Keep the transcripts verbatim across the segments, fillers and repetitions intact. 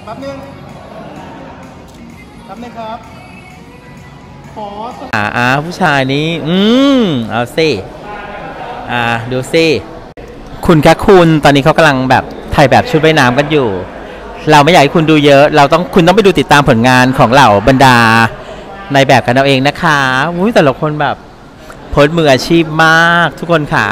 ป๊บนึงแป๊บนึงครับขออ่าอ่าผู้ชายนี้อืมเอาสิอ่าดูสิคุณคะคุณตอนนี้เขากำลังแบบถ่ายแบบชุดว่ายน้ำกันอยู่เราไม่อยากให้คุณดูเยอะเราต้องคุณต้องไปดูติดตามผลงานของเหล่าบรรดาในแบบกันเอาเองนะคะอุ้ยแต่ละคนแบบโพสมืออาชีพมากทุกคนค่ะ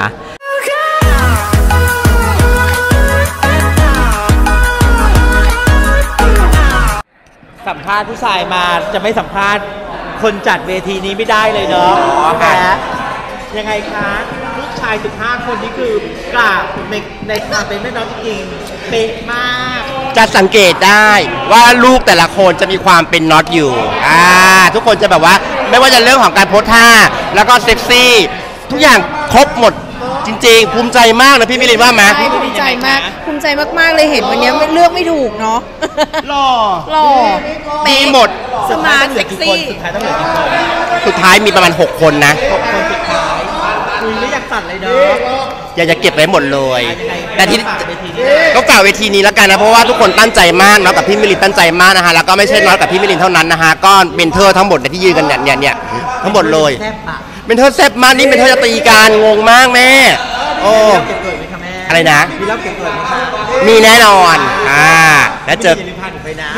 สัมภาษณ์ผู้ชายมาจะไม่สัมภาษณ์คนจัดเวทีนี้ไม่ได้เลยเนาะแหมยังไงคะลูกชายสิบห้าคนนี้คือกราบในในความเป็นแม่น้องจริงเป๊ะมากจะสังเกตได้ว่าลูกแต่ละคนจะมีความเป็นน็อตอยู่อ่าทุกคนจะแบบว่าไม่ว่าจะเรื่องของการโพสท่าแล้วก็เซ็กซี่ทุกอย่างครบหมดจริงๆภูมิใจมากนะพี่มิลินว่าไหมภูมิใจมากภูมิใจมากๆเลยเห็นวันนี้เลือกไม่ถูกเนาะหล่อหล่อดีหมดสมาร์ทเซ็กซี่สุดท้ายต้องเหลือกี่คนสุดท้ายมีประมาณหกคนนะหกคนสุดท้ายคุยไม่อยากตัดเลยเนาะอยากจะเก็บไว้หมดเลยแต่ที่ก็กล่าวเวทีนี้แล้วกันนะเพราะว่าทุกคนตั้งใจมากนะกับพี่มิลินตั้งใจมากนะฮะแล้วก็ไม่ใช่น้อยกับพี่มิลินเท่านั้นนะฮะก็เมนเทอร์ทั้งหมดที่ยืนกันเนี่ยเนี่ยทั้งหมดเลยเมนเทอร์แซ่บมากนี่เมนเทอร์จะตีกันงงมากแม่โอ้อะไรนะมีเล่าเก็บเกิดไหมคะมีแน่นอนอ่าแล้วเจอไปนะ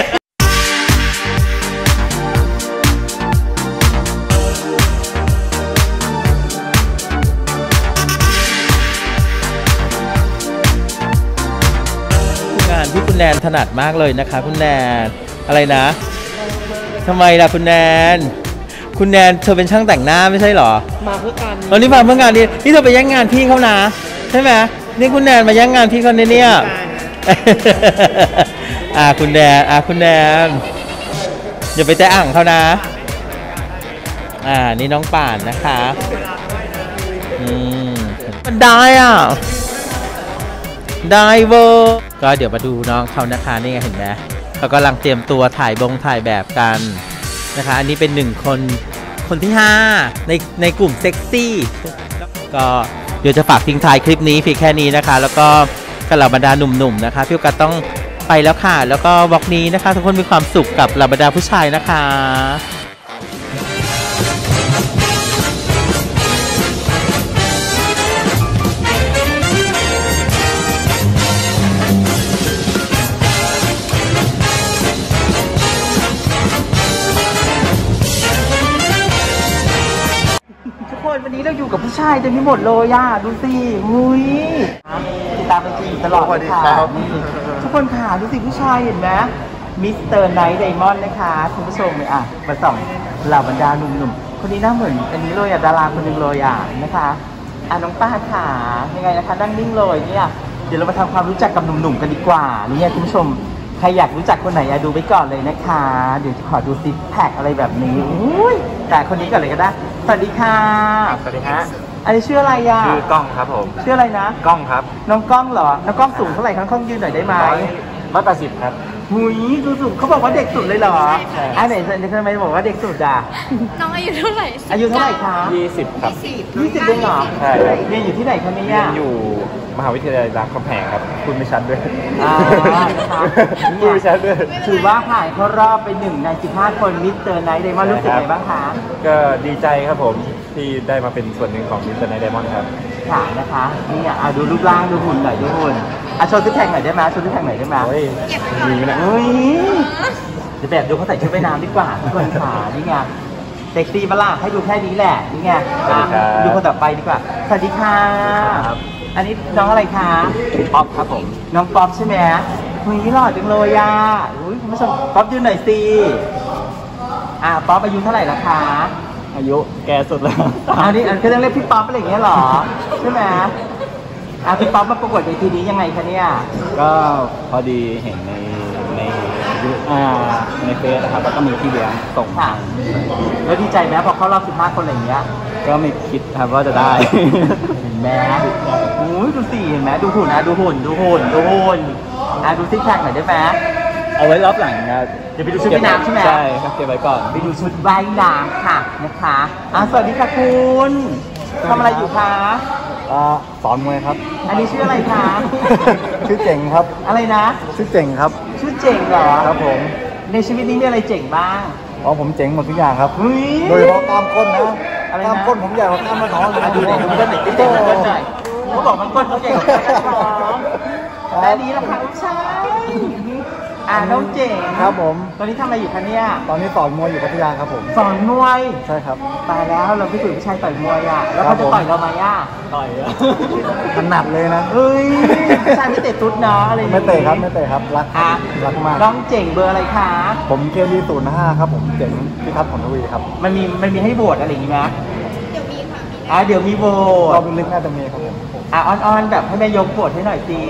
งานที่คุณแนนถนัดมากเลยนะคะคุณแนนอะไรนะทำไมล่ะคุณแนนคุณแนนเธอเป็นช่างแต่งหน้าไม่ใช่หรอมาเพื่อการตอนนี้มาเพื่องานนี้นี่เธอไปแย่งงานพี่เขานะใช่ไหมนี่คุณแนนมาแย่งงานพี่เขาเนี่ยอ่าคุณแนนอ่าคุณแนนอย่าไปแตะอ่างเขานะอ่านี่น้องป่านนะคะอืมมันได้อ่ะได้เวอร์ก็เดี๋ยวมาดูน้องเขานะคะนี่ไงเห็นไหมเขากำลังเตรียมตัวถ่ายบงถ่ายแบบกันนะคะอันนี้เป็นหนึ่งคนคนที่ห้าในในกลุ่มเซ็กซี่ก็เดี๋ยวจะฝากทิ้งท้ายคลิปนี้เพียงแค่นี้นะคะแล้วก็กับเหล่าบรรดาหนุ่มๆนะคะพี่กัดต้องไปแล้วค่ะแล้วก็วอล์กนี้นะคะทุกคนมีความสุขกับเหล่าบรรดาผู้ชายนะคะวันนี้เราอยู่กับผู้ชายเต็มไปหมดเลยอ่ะดูสิหุยติดตามไปจริงตลอดเลยค่ะทุกคนค่ะดูสิผู้ชายเห็นไหมมิสเตอร์ไนท์ไดมอนด์นะคะคุณผู้ชมเลยอ่ะมาส่องเหล่าบรรดาหนุ่มๆคนนี้น่าเหมือนอันนี้เลยอ่ะดาราคนหนึ่งเลยอ่ะนะคะอ่ะน้องป้าค่ะยังไงนะคะนั่งนิ่งเลยเนี่ยเดี๋ยวเรามาทำความรู้จักกับหนุ่มๆกันดีกว่านี่คุณผู้ชมใครอยากรู้จักคนไหนดูไปก่อนเลยนะคะเดี๋ยวจะขอดูซิกแพคอะไรแบบนี้อุ้ยแต่คนนี้ก่อนเลยก็ได้สวัสดีค่ะสวัสดีฮะอันนี้ชื่ออะไรอ่ะชื่อกล้องครับผมชื่ออะไรนะกล้องครับน้องกล้องเหรอน้องกล้องสูงเท่าไหร่ครับกล้องยืนหน่อยได้ไหมร้อยแปดสิบครับหุยดูสูงเขาบอกว่าเด็กสุดเลยเหรออันไหนทำไมบอกว่าเด็กสุดอ่ะน้องอายุเท่าไหร่อายุเท่าไหร่คะยี่สิบครับยี่สิบเองเหรอใช่เรียนอยู่ที่ไหนคะเนี่ยเรียนอยู่มหาวิทยาลัยรามคำแหงครับคุณไม่ชัดด้วยอ่าคุณไม่ชัดด้วยถือว่าผ่านเข้ารอบไปหนึ่งในสิบห้าคนมิสเตอร์ไนท์ไดมอนด์รู้สึกไงบ้างคะก็ดีใจครับผมที่ได้มาเป็นส่วนหนึ่งของมิสเตอร์ไนท์ไดมอนด์ครับค่ะนะคะนี่อ่ะดูรูปร่างดูหุ่นหน่อยดูหุ่นอ่ะโชว์ที่แข่งหน่อยได้ไหมโชว์ที่แข่งหน่อยได้ไหมโอ้ยดีนะเฮ้ยจะแบบดูเขาใส่ชุดว่ายน้ำดีกว่าทุกคนค่ะนี่ไงเซ็กซี่มาล่ะให้ดูแค่นี้แหละนี่ไงดูคนต่อไปดีกว่าสวัสดีค่ะอันนี้น้องอะไรคะป๊อปครับผมน้องป๊อปใช่ไหมหุยหล่อจังเลยอ่ะอุ้ยคุณผู้ชมป๊อปยืนหน่อยสิอ่ะป๊อปอายุเท่าไหร่ละคะอายุแก่สุดแล้วอันนี้อันก็ต้องเรียกพี่ป๊อปอะไรอย่างเงี้ยหรอใช่ไหมอ่ะพี่ป๊อปมาประกวดในทีนี้ยังไงคะเนี่ยก็พอดีเห็นในในอ่าในเฟซนะครับแล้วก็มีพี่เลี้ยงส่งค่ะแล้วดีใจไหมพอเข้ารอบสิบห้าคนอะไรอย่างเงี้ยก็ไม่คิดครับว่าจะได้เห็นไหมโอ้ยดูสิเห็นไหมดูหุ่นนะดูหุ่นดูหุ่นดูหุ่นอ่ะดูซิกแพคหน่อยได้ไหมเอาไว้รอบหลังนะเดี๋ยวไปดูชุดว่ายน้ำใช่ไหมใช่ครับเก็บไว้ก่อนไปดูชุดว่ายน้ำค่ะนะคะอ่ะสวัสดีค่ะคุณทำอะไรอยู่คะเสอนมวยครับอันนี้ชื่ออะไรคะชื่อเจ๋งครับอะไรนะชื่อเจ๋งครับชื่อเจ๋งเหรอครับผมในชีวิตนี้มีอะไรเจ๋งบ้างอ๋อผมเจ๋งหมดทุกอย่างครับเฮ้ยโดยเฉพาะกล้ามก้นนะอะไรนะกล้ามก้นผมใหญ่กว่ากล้ามท้องเลยอ่ะดูหน่อยดูก้นหน่อยเจ๋งๆก้นหน่อยเขาบอกมันก้นเขาใหญ่กว่ากล้ามท้องและอันนี้ล่ะคะลูกชายอ่าน้องเจ๋งครับผมตอนนี้ทำอะไรอยู่คะเนี่ยตอนนี้สอนมวยอยู่พัทยาครับผมสอนมวยใช่ครับตายแล้วเราไม่เคยผู้ชายต่อยมวยอ่ะแล้วเขาจะต่อยเราไหมอ่ะต่อยถนัดเลยนะเฮ้ยผู้ชายไม่เตะตุ๊ดเนาะอะไรอย่างไม่งี้เตะครับไม่เตะครับรักอ่ะรักมากน้องเจ๋งเบอร์อะไรคะผมเคดีศูนย์ห้าครับผมเจ๋งพิทักษ์ผลทวีครับมันมีมันมีให้โหวตอะไรอย่างงี้ไหมเดี๋ยวมีค่ะอ่ะเดี๋ยวมีโหวรอตบลึกๆน่าจะมีครับผมอ่ะออนๆแบบให้แม่ยกโหวตให้หน่อยสิ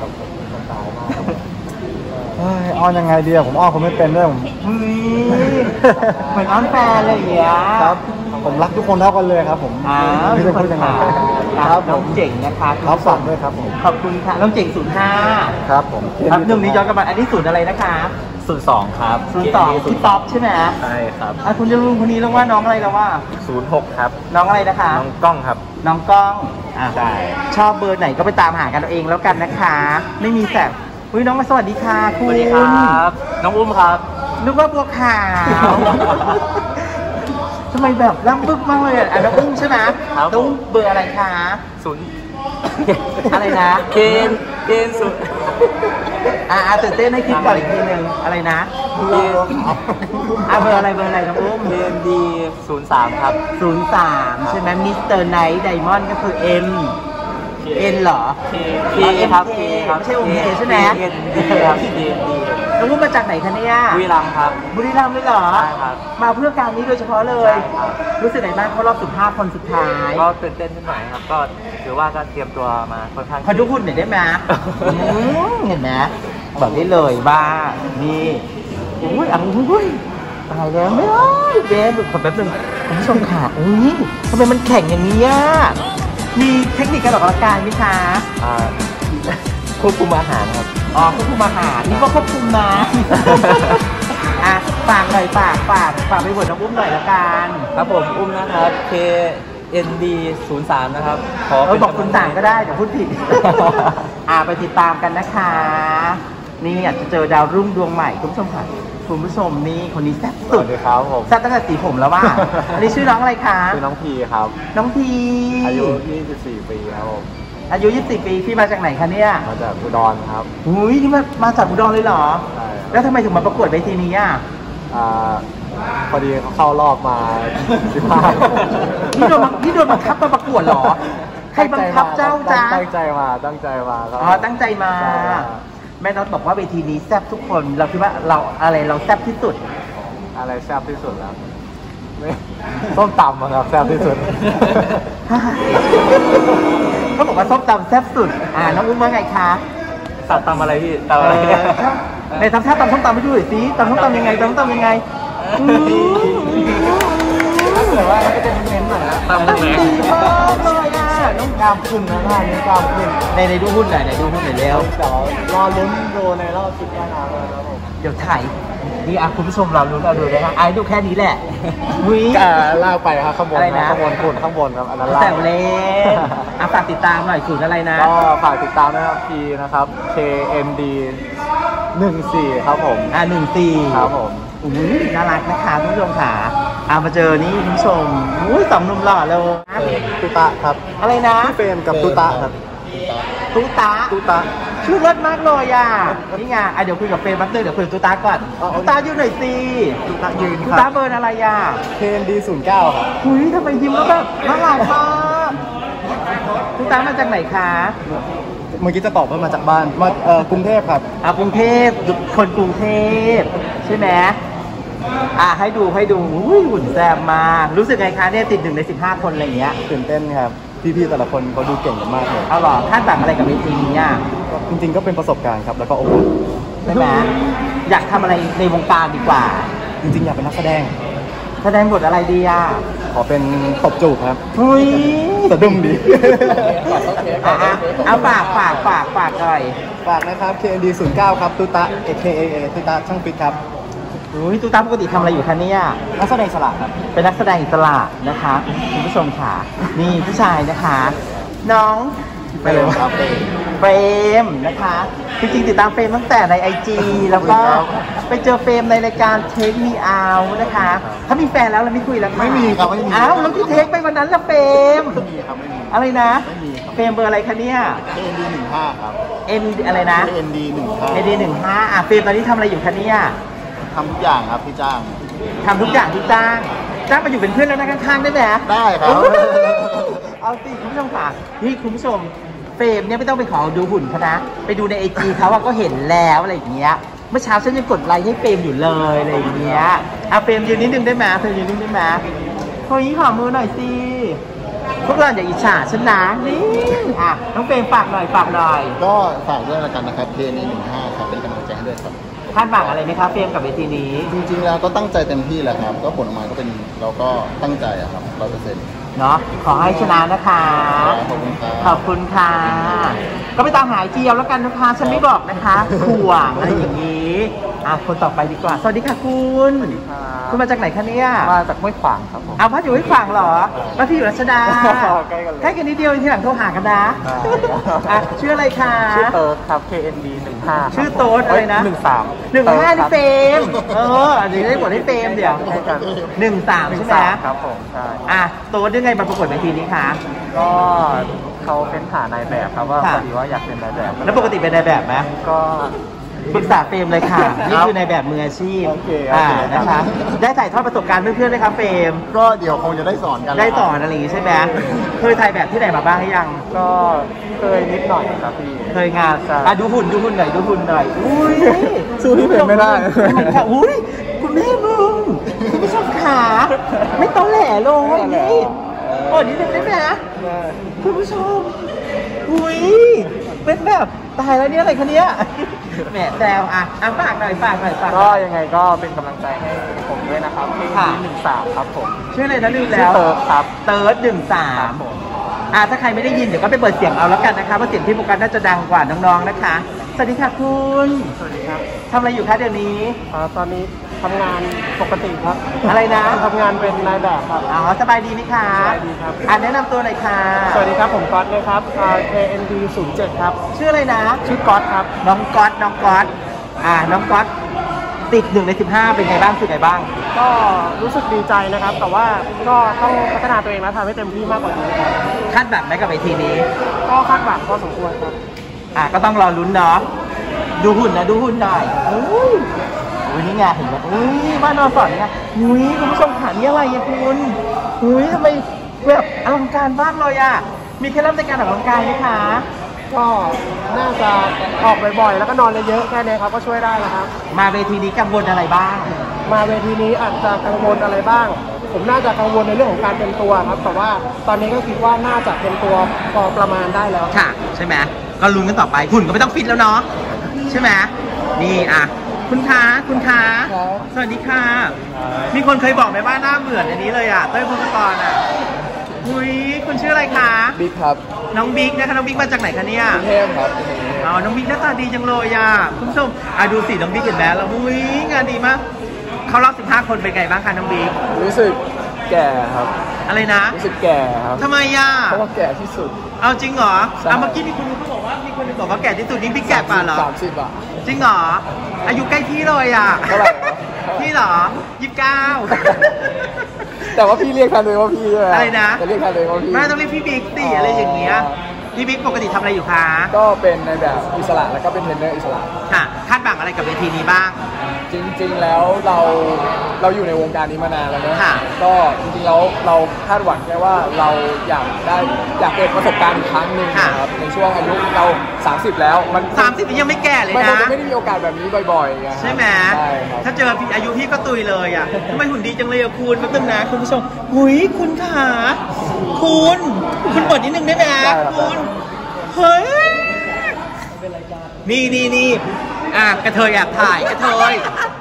เอ้ยอ้อนยังไงดีอะผมอ้อนเขาไม่เป็นด้วยผมเฮ้ยเหมือนอ้อนแฟนอะไรอย่างเงี้ยครับ ผมรักทุกคนเท่ากันเลยครับผมอ้าวไม่ได้พูดยังไงครับน้ผองมเจ๋งนะคะครับฝากด้วยครับผมขอบคุณค่ะน้องเจ๋งศูนย์ห้าครับผมครับหนึ่งนี้ย้อนกลับมาอันนี้ศูนย์อะไรนะคะศูนย์สองครับศูนย์สองพี่ต๊อปใช่ไหมใช่ครับอ่ะคุณจะรู้คนนี้แล้วว่าน้องอะไรแล้วว่าศูนย์หกครับน้องอะไรนะคะน้องกล้องครับน้องกล้องอ่ะใช่ชอบเบอร์ไหนก็ไปตามหากันเอาเองแล้วกันนะคะ ไม่มีแสบอุ้ยน้องมาสวัสดีค่ะคุณน้องอุ้มครับนึกว่าบัวขาวทำไมแบบล่ำบึกมากเลยอ่ะอ่ะน้องอุ้มใช่ไหมครับน้องอุ้มเบอร์อะไรคะศูนย์อะไรนะเกณฑ์เกณฑ์ศูนย์อ่ะอ่ะตื่นเต้นให้คิดก่อนอีกทีหนึ่งอะไรนะอ่ะเบอร์อะไรเบอร์อะไรน้องอุ้มเกณฑ์ดีศูนย์สามครับศูนย์สามใช่ไหมมิสเตอร์ไนท์ไดมอนด์ก็คือ M N เหรอ K ครับ K ไม่ใช่ O K ใช่ไหมเกณฑ์ดีครับเกณฑ์ดีน้องอุ้มมาจากไหนคะเนี่ยบุรีรัมย์ครับบุรีรัมย์เลยเหรอใช่ครับมาเพื่อการนี้โดยเฉพาะเลยใช่ครับรู้สึกไหนบ้างเขารอบสิบห้าคนสุดท้ายก็ตื่นเต้นนิดหน่อยครับ ก็ถือว่าก็เตรียมตัวมาค่อนข้างขอดูหุ่นหน่อยได้ไหมอืมเห็นไหมบอกได้เลยว่านี่อุ้ยอ่ะอุ้ยตายแล้วไม่ได้เบ๊ขอแป๊บนึงคุณผู้ชมค่ะอุ้ยทำไมมันแข็งอย่างนี้อ่ะมีเทคนิคการออกกำลังกายไหมคะอ่าควบคุมอาหารครับอ๋อควบคุมอาหารนี่ก็ควบคุมนะ อ่ะฝากหน่อยฝากฝากฝากไปบทน้องอุ้มหน่อยละกันครับผมอุ้มนะครับ K N D ศูนย์สามนะครับ ขอเออบอกคุณต่างก็ได้เดี๋ยวพูดผิด อ่าไปติดตามกันนะคะ นี่อยากจะเจอดาวรุ่งดวงใหม่คุณผู้ชมค่ะคุณผู้ชมนี่คนนี้แซ่บสสุวัดสดีครับผมแซ่บตั้งแต่สีผมแล้วว่า อันนี้ชื่อน้องอะไรคะชื่อน้องพีครับน้องพีอายุยี่สิบสี่ปีครับผมอายุยี่สิบปีพี่มาจากไหนคะเนี่ยมาจากอุดรครับหุยนี่มามาจากอุดรเลยเหรอใช่ครับแล้วทำไมถึงมาประกวดเวทีนี้อ่ะอ่าพอดีเขาเข้ารอบมาสิบห้านี่โดนบังนี่โดนบังคับมาประกวดเหรอ ใครบังคับเจ้าจ้าตั้งใจมาตั้งใจมาครับอ๋อตั้งใจมาใช่ครับแม่น็อตบอกว่าเวทีนี้แซ่บทุกคน เราคิดว่าเราอะไรเราแซ่บที่สุดอะไรแซ่บที่สุดครับไม่ส้มตำอะครับแซ่บที่สุดเขาบอกว่าส้มตำแซ่บสุด อ่าน้องอุ้มว่าไงคะสัตว์ตำอะไรพี่ตำอะไรเออในทำท่าตำส้มตำไม่ดูหน่อยสิตำส้มตำยังไงตำส้มตำยังไงอืมแต่ว่าก็จะเน้นหน่อยนะตำตำแหดีน่งมากเลยอ่ะน้องกล้ามขึ้นนะท่านี้กล้ามขึ้นในในดูหุ้นหน่อยในดูหุ้นหน่อยเร็วแต่ว่ารอลุ้นดูในรอบชุดว่ายน้ำเลยครับผมเดี๋ยวถ่ายนี่อ่ะคุณผู้ชมเรารู้เราดูเลยนะไอ้ดูแค่นี้แหละวิก็ลากไปครับข้างบนอะไรนะข้างบนขุนข้างบนครับอันนั้นลากแต่เล่นอ่ะฝากติดตามหน่อยศูนย์อะไรนะก็ฝากติดตามนะครับ P นะครับ K M D หนึ่งสี่ครับผมอ่ะหนึ่งสี่ครับผมอุ้ยน่ารักนะคะคุณผู้ชมค่ะอ่ะมาเจอนี่คุณผู้ชมอุ้ยสองหนุ่มหล่อเลยตุตะครับอะไรนะพี่เฟรมกับตุตะครับตุ๊ตาตุตะชื่อรถมากเลยอ่ะนี่ไงอ่ะเดี๋ยวคุยกับเฟรมแป๊บนึงเดี๋ยวคุยกับตุ๊ตาก่อนเอาเอาตุ๊ตาอยู่หน่อยสิตุตะยืนตุ๊คตารับเบอร์อะไรอ่ะ K M D ศูนย์เก้าครับหุยทำไมยิ้มแล้วแบบน่ารักมากตุ๊ตามาจากไหนคะเมื่อกี้จะตอบว่ามาจากบ้านมาเอ่อกรุงเทพครับอ่ะกรุงเทพคนกรุงเทพใช่ไหมอ่ะให้ดูให้ดูอุ้ยหุ่นแซ่บมากรู้สึกไงคะเนี่ยติดหนึ่งในสิบห้าคนอะไรอย่างเงี้ยตื่นเต้นครับพี่ๆแต่ละคนเขาดูเก่งกันมากเลยเอาหรอคาดหวังอะไรกับเวทีนี้อ่ะจริงๆก็เป็นประสบการณ์ครับแล้วก็อบอุ่นใช่ไหมอยากทำอะไรในวงการดีกว่าจริงๆอยากเป็นนักแสดงแสดงบทอะไรดีอ่ะขอเป็นตบจูบครับหุยสะดุ้งดีอ่ะอ่ะเอาฝากฝากฝากฝากหน่อยฝากนะครับ K M D ศูนย์เก้าครับตุตะ A K A A ตุตะช่างฟิตครับอุ้ยตุ๊กตาปกติทำอะไรอยู่คะเนี่ยนักแสดงสละครับเป็นนักแสดงอิสระนะคะคุณผู้ชมค่ะนี่ผู้ชายนะคะน้องไปเลยครับเฟรมนะคะจริงๆติดตามเฟรมตั้งแต่ใน ไอ จี แล้วก็ไปเจอเฟรมในรายการ Take Me Out นะคะถ้ามีแฟนแล้วเราไม่คุยแล้วค่ะไม่มีครับไม่มีอ้าวแล้วที่เทคไปวันนั้นละเฟรมไม่มีครับไม่มีอะไรนะไม่มีครับเฟรมเบอร์อะไรคะเนี่ยเอ็นดีหนึ่งห้าครับ M อะไรนะเอ็นดีหนึ่งห้าเอดีหนึ่งห้าอ่ะเฟรมตอนนี้ทำอะไรอยู่คะเนี่ยทำทุกอย่างครับพี่จ้างทำทุกอย่างที่จ้างจ้างมาอยู่เป็นเพื่อนแล้วนะข้างๆได้ไหมได้ครับเอาสิคุณผู้ชมค่ะนี่คุณผู้ชมเฟรมเนี่ยไม่ต้องไปขอดูหุ่นเขานะไปดูในไอจีเขาว่าก็เห็นแล้วอะไรอย่างเงี้ยเมื่อเช้าฉันยังกดไลค์ให้เฟรมอยู่เลยอะไรอย่างเงี้ยอ่ะเฟรมยืนนิดนึงได้ไหมเฟรมยืนนิดนึงได้ไหมโอ้ยขอมือหน่อยสิพวกเราอย่าอิจฉาฉันนะนี่อ่ะน้องเฟรมฝากหน่อยฝากหน่อยก็ฝากด้วยละกันนะครับ เค เอ็น ดี หนึ่งห้าครับเป็นกำลังใจให้ด้วยครับคาดหวังอะไรไหมคะเฟรมกับเวทีนี้จริงๆแล้วก็ตั้งใจเต็มที่แหละครับ ก็ผลออกมาก็เป็นเราก็ตั้งใจอะครับร้อยเปอร์เซ็นต์เนาะขอให้ชนะนะคะขอบคุณครับขอบคุณค่ะ ก็ไปตามหาเจียวแล้วกันนะคะฉันไม่บอกนะคะข่วงอะไรอย่างนี้อ่ะคนต่อไปดีกว่าสวัสดีค่ะคุณคุณมาจากไหนคะเนี่ยมาจากห้วยขวางครับผมเอาพัดอยู่ให้ฝั่งเหรอแล้วพี่อยู่รัชดาใกล้กันเลยใกล้กันนิดเดียวทีหลังโทรหากันนะได้อ่ะชื่ออะไรคะชื่อเติร์ดครับ เค เอ็น ดี หนึ่งห้าชื่อโต๊ดอะไรนะหนึ่งสามหนึ่งห้านี่เฟรมเออเดี๋ยวได้บทให้เฟรมเดี๋ยวใกล้กันหนึ่งสามหนึ่ใช่งไหมสามครับผมใช่อ่ะโต๊ดยังไงมาประกวดเวทีนี้คะก็เขาเป็นหานายแบบครับว่าค่ะพอดีว่าอยากเป็นนายแบบแล้วปกติเป็นนายแบบไหมก็ปรึกษาเฟรมเลยค่ะ นี่คือในแบบมืออาชีพโอเคโอเคอ่านะคะ ได้ถ่ายทอดประสบการณ์เพื่อนๆไหมครับเฟรมก็เดี๋ยวคงจะได้สอนกันได้สอนอะไรอย่างงี้ใช่ไหมเคยถ่ายแบบที่ไหนมาบ้างหรือยังก็เคยนิดหน่อยครับพี่เคยงานใช่อ่ะดูหุ่นดูหุ่นหน่อยดูหุ่นหน่อย อุ้ยสู้พี่เฟรมไม่ได้ค่ะอุ้ยคุณแม่มึงคุณผู้ชมขาไม่ต้อแหล่ลงอย่างนี้โอ้นิดนึงได้ไหมคุณผู้ชมอุ้ยเป็นแบบตายแล้วเนี่ยอะไรคะเนี่ยแหมแซวอ่ะอ่ะฝากหน่อยฝากหน่อยฝากหก็น่อยยังไงก็เป็นกำลังใจให้ผมด้วยนะครับ เคค่ะหนึ่งสามครับผมชื่ออะไรนะลืมชื่แล้อวเติร์ดครับเติร์ดหนึ่งสาครัมบผมอ่าถ้าใครไม่ได้ยินเดี๋ยวก็ไปเปิดเสียงเอาแล้วกันนะคะเพราะเสียงพี่โฟกัสน่าจะดังกว่าน้องๆนะคะ สวัสดีค่ะคุณสวัสดีครับทำอะไรอยู่คะเดี๋ยวนี้อ่าตอนนี้ทำงานปกติครับอะไรนะทำงานเป็นนายแบบครับอ๋อสบายดีไหมคะสบายดีครับอ่าแนะนำตัวหน่อยค่ะสวัสดีครับผมก๊อตนะครับอ่า เค เอ็น ดี ศูนย์เจ็ดครับชื่ออะไรนะชื่อก๊อตครับน้องก๊อตน้องก๊อตอ่าน้องก๊อตติดหนึ่งในสิบห้าเป็นไงบ้างคือไงบ้างก็รู้สึกดีใจนะครับ แต่ว่าก็ต้องพัฒนาตัวเองและทำให้เต็มที่มากกว่านี้ครับคาดหวังไหมกับเวทีนี้ก็คาดหวังพอสมควรครับอ่าก็ต้องรอลุ้นเนาะดูหุ่นนะดูหุ่นหน่อยอุ้ยอุ้ยนี่ไงเห็นไหมอุ้ยบ้านนอนสอนไงอุ้ยคุณผู้ชมขานี่อะไรอะคุณอุ้ยทำไมแบบอลังการมากเลยอะมีเคล็ดลับในการออกกำลังกายไหมคะก็น่าจะออกบ่อยๆ แล้วก็นอนเยอะๆแค่นี้ครับก็ช่วยได้นะครับมาเวทีนี้กังวลอะไรบ้างมาเวทีนี้อาจจะกังวลอะไรบ้าง ผมน่าจะกังวลในเรื่องของการเป็นตัวครับ แต่ว่าตอนนี้ก็คิดว่าน่าจะเป็นตัวพอประมาณได้แล้วค่ะใช่ไหมก็ลุ้นกันต่อไปหุ่นก็ไม่ต้องฟิตแล้วเนาะใช่ไหมนี่อ่ะคุณคะคุณคะสวัสดีค่ะ มีคนเคยบอกไหมว่าหน้าเหมือนอันนี้เลยอ่ะเต้ยพงศกรอ่ะอุ้ยคุณชื่ออะไรคะบิ๊กครับน้องบิ๊กนะคะน้องบิ๊กมาจากไหนคะเนี่ยเทพครับอ๋อน้องบิ๊กหน้าตาดีจังเลยอ่ะคุณผู้ชมอ่ะดูสิน้องบิ๊กเห็นไหมแล้วอุ้ยงานดีมากเขารอบสิบห้าคนเป็นไงบ้างคะน้องบิ๊กรู้สึกแก่ครับอะไรนะรู้สึกแก่ครับทำไมอ่ะเพราะว่าแก่ที่สุดเอาจริงเหรอใช่เอาเมื่อกี้มีคนนึงเขาบอกว่ามีคนนึงบอกว่าแก่ที่สุดนี่บิ๊กแก่กว่าเหรอสามสิบอ่ะจริงเหรอ อายุใกล้พี่เลยอ่ะเท่าไหร่วะพี่เหรอยี่สิบเก้าแต่ว่าพี่เรียกทันเลยว่าพี่ใช่ไหมอะไรนะจะเรียกทันเลยว่าพี่ไม่ต้องเรียกพี่บิ๊กสิอะไรอย่างเงี้ย พี่บิ๊กปกติทำอะไรอยู่คะก็เป็นในแบบอิสระแล้วก็เป็นเทรนเนอร์อิสระค่ะ คาดหวังอะไรกับเวทีนี้บ้างจริงๆแล้วเราเราอยู่ในวงการนี้มานานแล้วเนอะค่ะก็จริงๆแล้วเราคาดหวังแค่ว่าเราอยากได้อยากเกิดประสบการณ์อีกครั้งหนึ่งค่ะนะครับในช่วงอายุเรา สามสิบ แล้วมันสามสิบยังไม่แก่เลยมันคงนะจะไม่ได้มีโอกาสแบบนี้บ่อยๆไงครับใช่ไหมใช่ครับถ้าเจอพี่อายุพี่ก็ตุยเลยอ่ะทำไมหุ่นดีจังเลยอ่ะคุณแป๊บนึงนะคุณผู้ชมหุยคุณขาคุณ คุณเปิดนิดนึงได้ไหมคุณ เฮ้ย นี่นี่นี่อ่ะกระเทยแอบถ่ายกระเทยแอ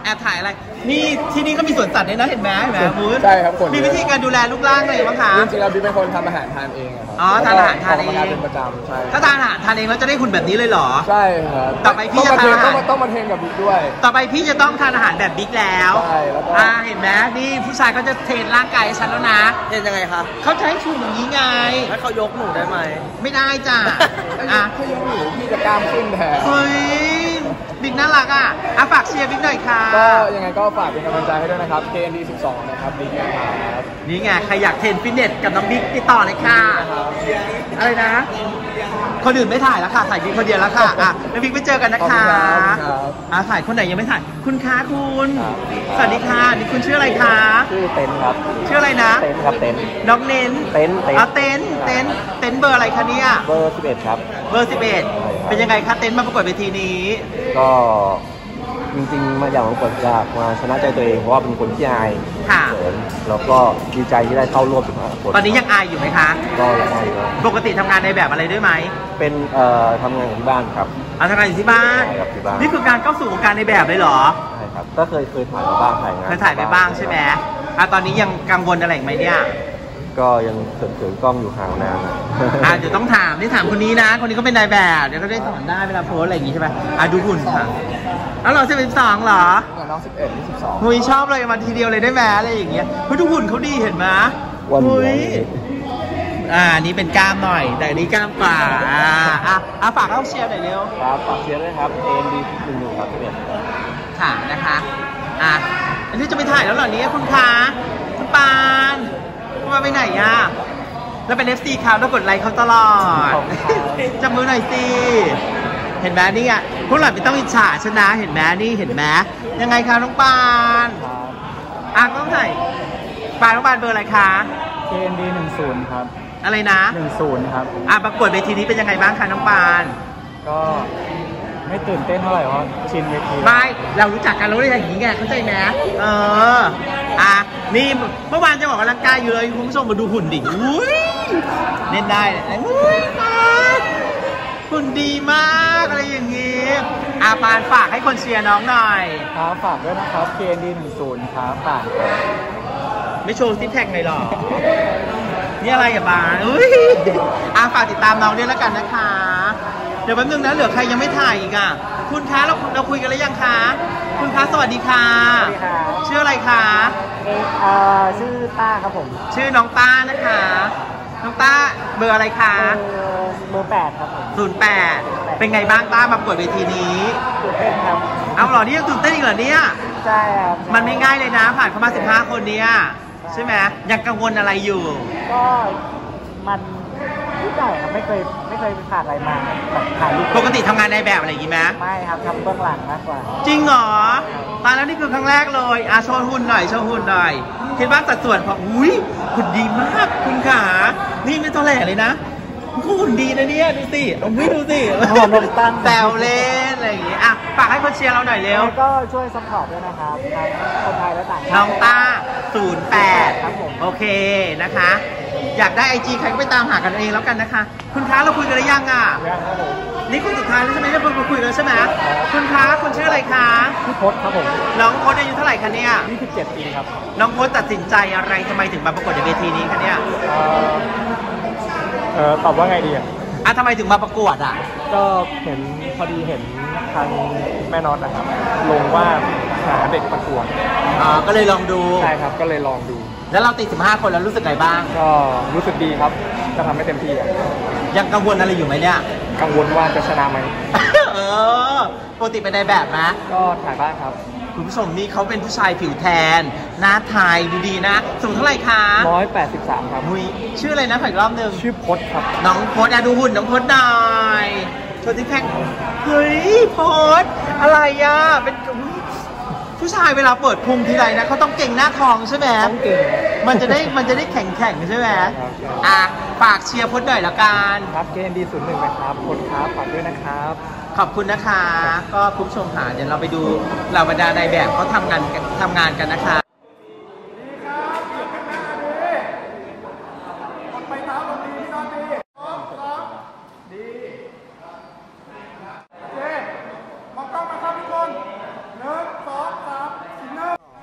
อบถ่ายอะไรนี่ที่นี่ก็มีสวนสัตว์ด้วยนะเห็นไหมเห็นไหมบูธใช่ครับคนมีวิธีการดูแลรูปร่างอะไรบ้างคะจริงๆเราบิ๊กเป็นคนทำอาหารทานเองะครับอ๋อทานอาหารทานเองกกำลังกยเป็นประจำใช่ถ้าทานอาหารทานเองแล้วจะได้หุ่นแบบนี้เลยเหรอใช่ครับต่อไปพี่จะต้องมาเทรนทานอาหารต้องมาต้องมาเทรนกับบิ๊กด้วยต่อไปพี่จะต้องทานอาหารแบบบิ๊กแล้วใช่แล้วก็อ่าเห็นไหมนี่ผู้ชายก็จะเทรนร่างกายให้ฉันแล้วนะเทรนยังไงคะเขาใช้ชูอย่างนี้ไงแล้วเขายกหนูได้ไหมไม่ได้จ้ะอ่ะถ้ายกหนูพี่จะกล้ามขึ้นแทนเฮ้ยบิ๊กน่ารักอ่ะอ่ะฝากเชียร์บิ๊กหน่อยค่ะก็ยังไงก็ฝากเป็นกำลังใจให้ด้วยนะครับ เค เอ็น ดี สิบสอง นะครับบิ๊กนะครับนี่ไงใครอยากเทรนฟิตเนสกับน้องบิ๊กติดต่อเลยค่ะอะไรนะ คนอื่นไม่ถ่ายแล้วค่ะถ่ายบิ๊กคนเดียวแล้วค่ะอ่ะแล้วบิ๊กไปเจอกันนะคะขอบคุณครับอ่ะถ่ายคนไหนยังไม่ถ่ายคุณคะคุณครับสวัสดีค่ะนี่คุณชื่ออะไรคะชื่อเต็นครับชื่ออะไรนะเต็นครับเต็นน้องเน้นเต็นเต็นอ๋อเต็นเต็นเต็นเบอร์อะไรคะเนี่ยเบอร์สิบเอ็ดครับเบอร์สิบเอ็ดเป็นยังไงคะเต็นมาประกวดเวทีนี้ก็จริงๆมาอยากประกวดอยากมาชนะใจตัวเองเพราะว่าเป็นคนที่อายค่ะเขินแล้วก็ดีใจที่ได้เข้าร่วมสิบห้าคนตอนนี้ยังอายอยู่ไหมคะก็ยังอายอยู่นะปกติทำงานในแบบอะไรด้วยไหมเป็นเอ่อทำงานอยู่ที่บ้านครับเอาทำงานอยู่ที่บ้านใช่ครับที่บ้านนี่คือการเข้าสู่วงการในแบบเลยเหรอใช่ครับก็เคยเคยถ่ายมาบ้างถ่ายงานเคยถ่ายไปบ้างใช่ไหมอ่ะตอนนี้ยังกังวลอะไรอีกไหมเนี่ยก็ยังเขินๆกล้องอยู่ห่างนานนะอ่ะเดี๋ยวต้องถามนี่ถามคนนี้นะ คนนี้ก็เป็นนายแบบเดี๋ยวก็ได้สอนได้เวลาโพสอะไรอย่างงี้ใช่ไหมอ่ะดูหุ่นค่ะแล้วเราจะเป็นสองเหรอน้องสิบเอ็ดนี่สิบสองหุยชอบเลยมาทีเดียวเลยได้ไหมอะไรอย่างเงี้ยเฮ้ยดูหุ่นเขาดีเห็นไหมวันหุนี้ยอ่านี่เป็นกล้ามหน่อย แต่อันนี้กล้ามกว่าอ่าอ่ะอ่ะฝากเข้าเชียร์หน่อยเร็วครับฝากเชียร์ด้วยครับ เอ็น ดี หนึ่งหนึ่งครับสิบเอ็ดค่ะนะคะอ่ะอันนี้จะไปถ่ายแล้วเหรอเนี่ยคุณคะคุณปานคุณมาไปไหนอ่ะแล้วเป็น เอฟ ซี เขาแล้วกดไลค์เขาตลอดจับมือหน่อยสิเห็นไหมนี่อ่ะพวกหล่อนไม่ต้องอิจฉาชนะเห็นไหมนี่เห็นไหมยังไงคะน้องปานอ่ะก็ต้องถ่ายปานน้องปานเบอร์อะไรคะเค เอ็น ดี หนึ่งศูนย์ ครับอะไรนะหนึ่งศูนย์ ครับอ่ะประกวดเวทีนี้เป็นยังไงบ้างคะน้องปานก็ไม่ตื่นเต้นเท่าไหร่เพราะชินเวทีไม่เรารู้จักกันเราได้อย่างนี้ไงเข้าใจไหมเอออ่ะนี่เมื่อวานจะออกกำลังกายอยู่เลยคุณผู้ชมมาดูหุ่นดิอุ้ยเล่นได้เลยอุ้ยมากหุ่นดีมากอะไรอย่างงี้อาปานฝากให้คนเชียร์น้องหน่อยครับฝากด้วยนะครับ เค เอ็น ดี หนึ่งศูนย์ ครับฝากไม่โชว์ซิกแพคหน่อยหรอนี่อะไรอ่ะปานอุ้ยอาฝากติดตามน้องด้วยแล้วกันนะคะ เดี๋ยวแป๊บนึงนะเหลือใครยังไม่ถ่ายอีกอ่ะคุณคะเราเราคุยกันแล้วยังคะคุณคะสวัสดีค่ะสวัสดีครับชื่ออะไรคะเอ่อชื่อต้าครับผมชื่อน้องต้านะคะน้องต้าเบอร์อะไรคะเบอร์แปดครับผมศูนย์แปดเป็นไงบ้างต้ามาประกวดเวทีนี้ตื่นเต้นครับเอาเหรอนี่ยังตื่นเต้นอีกเหรอเนี่ยใช่ครับมันไม่ง่ายเลยนะผ่านเข้ามาสิบห้าคนเนี้ยใช่ไหมยังกังวลอะไรอยู่ก็มันที่ใหญ่ครับไม่เคยไม่เคยผ่านอะไรมาแบบถ่ายรูปปกติทำงานในแบบอะไรอย่างงี้ไหมไม่ครับทำเบื้องหลังมากกว่าจริงเหรอตายแล้วนี่คือครั้งแรกเลยอ่ะโชว์หุ่นหน่อยโชว์หุ่นหน่อยคิดว่าสัดส่วนพออุ้ยหุ่นดีมากคุณขานี่ไม่ตัวแหลกเลยนะมันก็หุ่นดีนะเนี่ยดูสิเอาไม่ดูสิหอมนมตั้งแซวเล่นอะไรอย่างงี้อ่ะฝากให้คนเชียร์เราหน่อยเร็วแล้วก็ช่วยซัพพอร์ตด้วยนะครับทั้งคนไทยและต่างชาติน้องต้าศูนย์แปดครับผมโอเคนะคะ อยากได้ไอจีใครก็ไปตามหากันเองแล้วกันนะคะ คุณค้าเราคุยกันหรือยังอ่ะครับผมนี่คุณสุดท้ายแล้วใช่ไหมที่เราคุยกันใช่ไหมคุณค้าคุณชื่ออะไรคะพี่พศครับผมน้องโค้ดอายุเท่าไหร่คะเนี่ยยี่สิบเจ็ดปีครับน้องโค้ดตัดสินใจอะไรทำไมถึงมาประกวดในเวทีนี้คะเนี่ยเอ่อเอ่อตอบว่าไงดีอ่ะอ่ะทำไมถึงมาประกวดอ่ะก็เห็นพอดีเห็นทางแม่น็อตนะครับ ลงว่าหาเด็กประกวดอ๋อ ก็เลยลองดูใช่ครับก็เลยลองดูแล้วเราติดสิบห้าคนแล้วรู้สึกไงบ้างก็รู้สึกดีครับจะทำให้เต็มที่อะยังกังวลอะไรอยู่ไหมเนี่ยกังวลว่าจะชนะไหมเออปกติเป็นในแบบนะก็ถ่ายบ้างครับคุณผู้ชมนี่เขาเป็นผู้ชายผิวแทนหน้าไทยดูดีนะสูงเท่าไหร่คะร้อยแปดสิบสามครับหุยชื่ออะไรนะขออีกรอบหนึ่งชื่อพศครับน้องโพสอะดูหุ่นน้องโพสหน่อยโชว์ซิกแพคเฮ้ยโพสอะไรอ่ะเป็นอุ๊ยผู้ชายเวลาเปิดพุงทีไรนะเขาต้องเก่งหน้าทองใช่ไหมต้องเก่งมันจะได้มันจะได้แข็งแข็งๆใช่ไหมครับอ่ะฝากเชียร์โพสหน่อยละกันครับเกณฑ์ดีศูนย์หนึ่งนะครับพศครับฝากด้วยนะครับขอบคุณนะคะ ก็คุณผู้ชมค่ะเดี๋ยวเราไปดูเหล่าบรรดานายแบบเขาทำงานกันทำงานกันนะคะ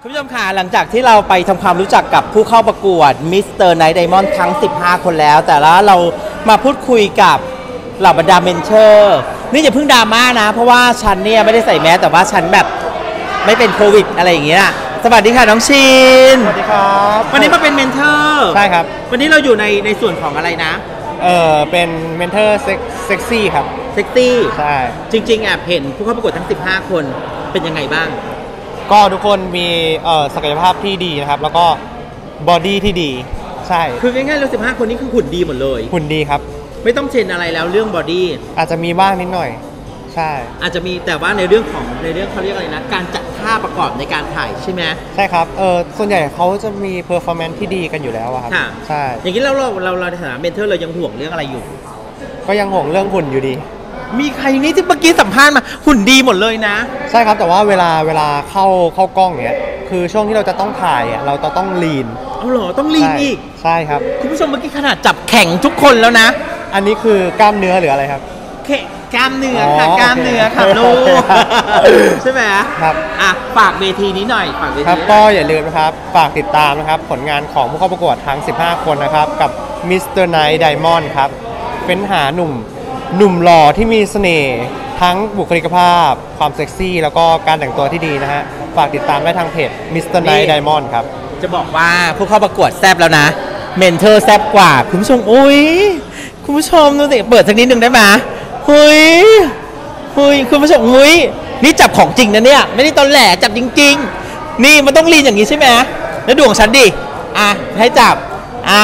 คุณผู้ชมค่ะหลังจากที่เราไปทำความรู้จักกับผู้เข้าประกวด มิสเตอร์ Night Diamond ทั้งสิบห้าคนแล้ว แต่ละเรามาพูดคุยกับเหล่าบรรดาเมนเทอร์นี่อย่าเพิ่งดราม่านะเพราะว่าฉันเนี่ยไม่ได้ใส่แมสแต่ว่าฉันแบบไม่เป็นโควิดอะไรอย่างเงี้ยสวัสดีค่ะน้องชินสวัสดีครับวันนี้มาเป็นเมนเทอร์ใช่ครับวันนี้เราอยู่ในในส่วนของอะไรนะเออเป็นเมนเทอร์เซ็กซี่ครับเซ็กซี่ใช่จริงๆแอบเห็นผู้เข้าประกวดทั้งสิบห้าคนเป็นยังไงบ้างก็ทุกคนมีเอ่อศักยภาพที่ดีนะครับ แล้วก็บอดี้ที่ดี ใช่คือง่ายๆเราสิบห้าคนนี้คือหุ่นดีหมดเลยหุ่นดีครับไม่ต้องเทรนอะไรแล้วเรื่องบอดี้อาจจะมีบ้างนิดหน่อย ใช่อาจจะมีแต่ว่าในเรื่องของในเรื่องเขาเรียกอะไรนะการจัดท่าประกอบในการถ่ายใช่ไหมใช่ครับ เออส่วนใหญ่เขาจะมีเพอร์ฟอร์แมนซ์ที่ดีกันอยู่แล้วอะครับค่ะใช่อย่างนี้เราเราเราเราในฐานะเมนเทอร์เรายังห่วงเรื่องอะไรอยู่ก็ยังห่วงเรื่องหุ่นอยู่ดีมีใครนี่ที่เมื่อกี้สัมภาษณ์มาหุ่นดีหมดเลยนะใช่ครับ แต่ว่าเวลาเวลาเข้าเข้ากล้องเนี้ย คือช่วงที่เราจะต้องถ่ายอะเราจะต้องลีนเอาเหรอต้องลีนอีกใช่ครับคุณผู้ชมเมื่อกี้ขนาดจับแข่งทุกคนแล้วนะอันนี้คือกล้ามเนื้อหรืออะไรครับแค่กล้ามเนื้อค่ะอ๋อกล้ามเนื้อค่ะโอเคลูกใช่ไหมครับอ่ะฝากเวทีนี้หน่อยฝากเวคทีรับก็อย่าลืมนะครับ ฝากติดตามนะครับ ผลงานของผู้เข้าประกวดทั้งสิบห้าคนนะครับ กับ มิสเตอร์ Night Diamond ครับเฟ้นหาหนุ่มหนุ่มหล่อที่มีเสน่ห์ทั้งบุคลิกภาพ ความเซ็กซี่ แล้วก็การแต่งตัวที่ดีนะฮะ ฝากติดตามได้ทางเพจ มิสเตอร์ Night Diamond ครับจะบอกว่าผู้เข้าประกวดแซบแล้วนะเมนเทอร์แซบกว่าคุณผู้ชมอุ้ยคุณผู้ชมดูสิเปิดสักนิดหนึ่งได้ไหมเฮ้ยเฮ้ยคุณผู้ชมเฮ้ยนี่จับของจริงนะเนี่ยไม่ได้ตอนแหลจับจริงๆนี่มันต้องลีนอย่างนี้ใช่ไหมแล้วดวงฉันดิอ่ะให้จับอ่ะ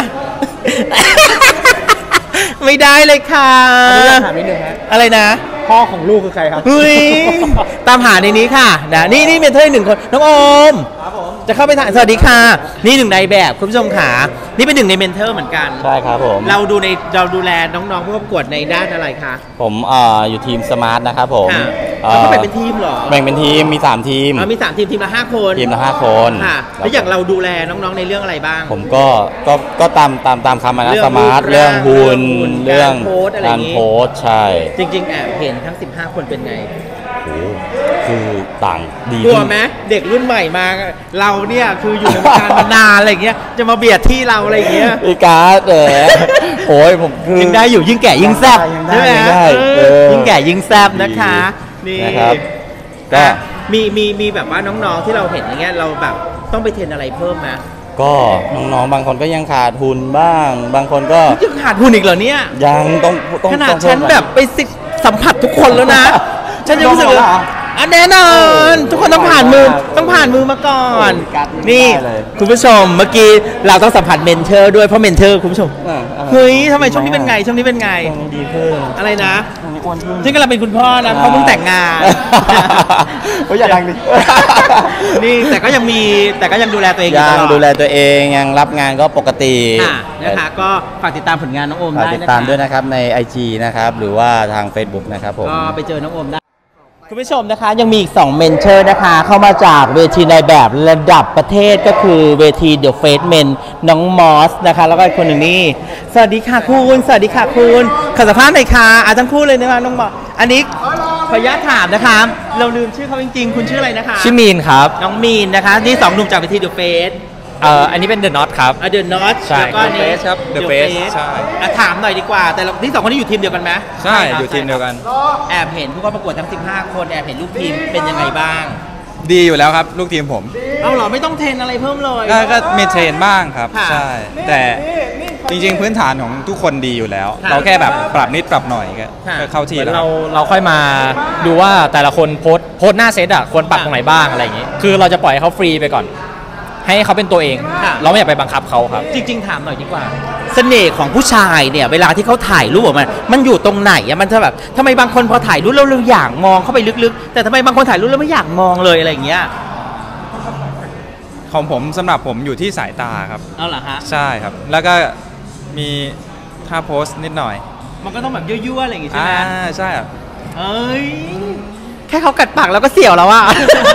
ไม่ได้เลยค่ะอันนี้อยากถามนิดนึงฮะอะไรนะพ่อของลูกคือใครครับเฮ้ยตามหาในนี้ค่ะนะนี่นี่เป็นเธอหนึ่งคนน้องโอมจะเข้าไปถ่ายสวัสดีค่ะนี่หนึ่งในแบบคุณผู้ชมขานี่เป็นหนึ่งในเมนเทอร์เหมือนกันใช่ครับผมเราดูในเราดูแลน้องๆผู้ประกวดในด้านอะไรคะผมเอ่ออยู่ทีมสมาร์ทนะครับผมค่ะเอ่อเราก็แบ่งเป็นทีมเหรอแบ่งเป็นทีมมี สาม ทีมเรามีสามทีมทีมละห้าคนทีมละห้าคนค่ะแล้วอย่างเราดูแลน้องๆในเรื่องอะไรบ้างผมก็ก็ก็ตามตามตามคำนะเรื่องสมาร์ทรูปเรื่องหุ่นเรื่เรื่ออง งการโพสต์อะไรอย่างงี้การโพสต์ใช่จริงๆแอบเห็นทั้งสิบห้าคนเป็นไงโอ้โหคือต่างดีกลัวขึ้นไหมเด็กรุ่นใหม่มาเราเนี่ยคืออยู่ในวงการมานานอะไรอย่างเงี้ยจะมาเบียดที่เราอะไรอย่างเงี้ยอีการ์ดเออโอ้ยผมคือยังได้อยู่ยิ่งแก่ยิ่งแซ่บยังได้ใช่ไหมยังได้เอเอออยิ่งแก่ยิ่งแซ่บนะคะนี่นะครับก็อ่ะมีมีมีแบบว่าน้องๆที่เราเห็นอย่างเงี้ยเราแบบต้องไปเทรนอะไรเพิ่มไหมก็น้องๆบางคนก็ยังขาดทุนบ้าง บางคนก็จะขาดหุ่นอีกเหรอเนี่ยยังต้องต้องขนาดต้องฉันเพิ่มแบบไปสิสัมผัสทุกคนแล้วนะ ฉันยังรู้สึกลองว่าเหรออันแน่นอน ทุกคนต้องผ่านมือต้องผ่านมือมาก่อนโอ้ยกัดไม่นี่ได้เลยคุณผู้ชมเมื่อกี้เราต้องสัมผัสเมนเทอร์ด้วยเพราะเมนเทอร์คุณผู้ชมเออเออเฮ้ยทำไมช่วงนี้เป็นไงช่วงนี้เป็นไงช่วงนี้ดีขึ้นอะไรนะช่วงนี้อ้วนขึ้นฉันกำลังเป็นคุณพ่อนะเพราะเพิ่งแต่งงานโอ้ยอย่าดังดินี่แต่ก็ยังมีแต่ก็ยังดูแลตัวเองอยู่ยัตงลอดดูแลตัวเองยังรับงานก็ปกติค่ะนะคะก็ฝากติดตามผลงานน้องโอมฝากได้ติดนะตามคะด้วยนะครับใน ไอ จี นะครับ หรือว่าทาง Facebook นะครับผมก็ไปเจอน้องโอมได้ คุณผู้ชมนะคะยังมีอีกสองเมนเทอร์นะคะ เข้ามาจากเวทีในแบบระดับประเทศก็คือเวที The Face Men น้องมอสนะคะแล้วก็อีกคนหนึ่งนี่สวัสดีค่ะคุณสวัสดีค่ะคุณขอสัมภาษณ์หน่อยค่ะอาทั้งคู่เลยนะคะน้องมอสอันนี้ขออนุญาตถามนะคะเราลืมชื่อเขาจริงๆคุณชื่ออะไรนะคะชื่อมีนครับน้องมีนนะคะนี่สองหนุ่มจากเวที The Face เอ่ออันนี้เป็นเดอะน็อตครับอ่ะ The Not ใช่แล้วก็อันนี้ The Face ครับ The Face ใช่อ่ะถามหน่อยดีกว่า แต่เราที่สองคนนี้อยู่ทีมเดียวกันไหมใช่ครับอยู่ทีมเดียวกันแอบเห็นผู้เข้าประกวดทั้งสิบห้าคนแอบเห็นลูกทีมเป็นยังไงบ้างดีอยู่แล้วครับ ลูกทีมผมเอาเหรอไม่ต้องเทรนอะไรเพิ่มเลยก็ก็มีเทรนบ้างครับค่ะใช่ แต่จริงๆพื้นฐานของทุกคนดีอยู่แล้วค่ะเราแค่แบบปรับนิดปรับหน่อยก็ค่ะก็เข้าที่แล้วเราเราค่อยมาดูว่าแต่ละคนโพสต์โพสต์หน้าเซตอ่ะควรปรับตรงไหนบ้างอะไรอย่างงี้ คือเราจะปล่อยให้เขาฟรีไปก่อน ให้เขาเป็นตัวเองค่ะเราไม่อยากไปบังคับเขาครับจริง ๆ ถามหน่อยดีกว่า เสน่ห์ของผู้ชายเนี่ยเวลาที่เขาถ่ายรูปออกมามันอยู่ตรงไหนอะมันจะแบบทำไมบางคนพอถ่ายรูปแล้วเราอยากมองเข้าไปลึกๆ แต่ทำไมบางคนถ่ายรูปแล้วไม่อยากมองเลยอะไรอย่างเงี้ยของผมสำหรับผมอยู่ที่สายตาครับเอาเหรอฮะใช่ครับ แล้วก็มีท่าโพสต์นิดหน่อยมันก็ต้องแบบยั่วๆอะไรอย่างงี้ใช่อ่าไหมใช่ครับเอ้ยแค่เขากัดปากเราก็เสียวแล้วอะ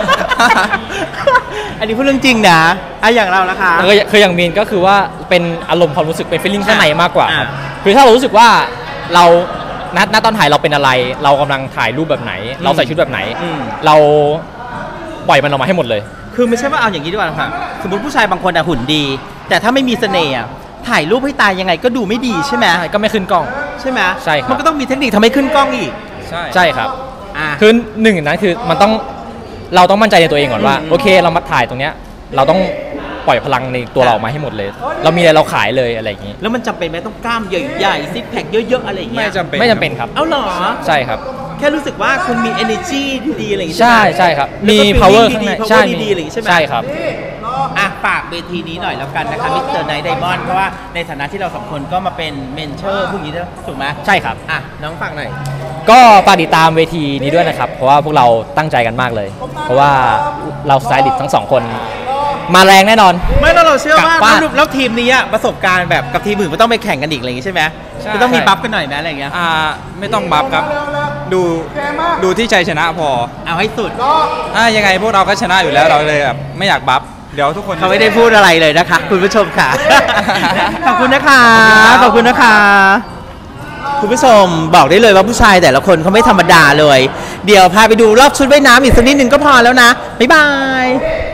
อันนี้พูดเรื่องจริงนะอะอย่างเรานะคะคือคืออย่างมีนก็คือว่าเป็นอารมณ์ความรู้สึกเป็นฟีลลิ่งข้างในมากกว่าครับอ่าคือถ้าเรารู้สึกว่าเราณณตอนถ่ายเราเป็นอะไร เรากำลังถ่ายรูปแบบไหน เราใส่ชุดแบบไหนอืมเราปล่อยมันออกมาให้หมดเลยคือไม่ใช่ว่าเอาอย่างนี้ดีกว่าค่ะสมมติผู้ชายบางคนอะหุ่นดี แต่ถ้าไม่มีเสน่ห์อะถ่ายรูปให้ตายยังไงก็ดูไม่ดีใช่ไหมก็ไม่ขึ้นกล้องใช่ไหมใช่ครับมันก็ต้องมีเทคนิคทำให้ขึ้นกล้องอีกใช่ใช่ครับอ่ะคือหนึ่งนั้นคือมันต้องเราต้องมั่นใจในตัวเองก่อนว่าอืมโอเคเรามาถ่ายตรงเนี้ยเราต้องปล่อยพลังในตัวเราออกมาให้หมดเลย เรามีอะไรเราขายเลยอะไรอย่างนี้แล้วมันจำเป็นไหมต้องกล้ามใหญ่ๆซิกแพคเยอะๆอะไรอย่างเงี้ไม่ยจำเป็นไม่จำเป็นครับเอาเหรอใช่ครับแค่รู้สึกว่าคุณมี energy ดีๆอะไรอย่างงี้ใช่ไหมใช่ครับแล้วมีก็ power feeling ข้างในดีๆใช่ power มีดีๆอะไรอย่างงี้ใช่ไหมใช่ครับอ่ะฝากเวทีนี้หน่อยแล้วกันนะคะมิสเตอร์ไนท์ไดมอนด์เพราะว่าในฐานะที่เราสองคนก็มาเป็นเมนเชอร์พวกนี้ด้วยถูกไหมใช่ครับอ่ะน้องฝากหน่อยก็ฝากติดตามเวทีนี้ด้วยนะครับ เพราะว่าพวกเราตั้งใจกันมากเลย เพราะว่าเราสไตลิสต์ทั้งสองคนมาแรงแน่นอนไม่แล้วเราเชื่อว่ากับว่าแล้วแล้วทีมนี้อะประสบการณ์แบบกับทีมอื่นไม่ต้องไปแข่งกันอีกอะไรอย่างงี้ใช่ไหมใช่จะต้องมีบัฟกันหน่อยไหมอะไรอย่างเงี้ยอ่าไม่ต้องบัฟครับ ดูดูที่ใจชนะพอเอาให้สุดอ่ายังไงพวกเราก็ชนะอยู่แล้วเราเลยแบบไม่อยากบัฟเดี๋ยวทุกคนเขาไม่ได้พูดอะไรเลยนะคะ คุณผู้ชมค่ะ ขอบคุณนะคะ ขอบคุณนะคะ คุณผู้ชมบอกได้เลยว่าผู้ชายแต่ละคนเขาไม่ธรรมดาเลย เดี๋ยวพาไปดูรอบชุดว่ายน้ำอีกสักนิดนึงก็พอแล้วนะ บ๊ายบาย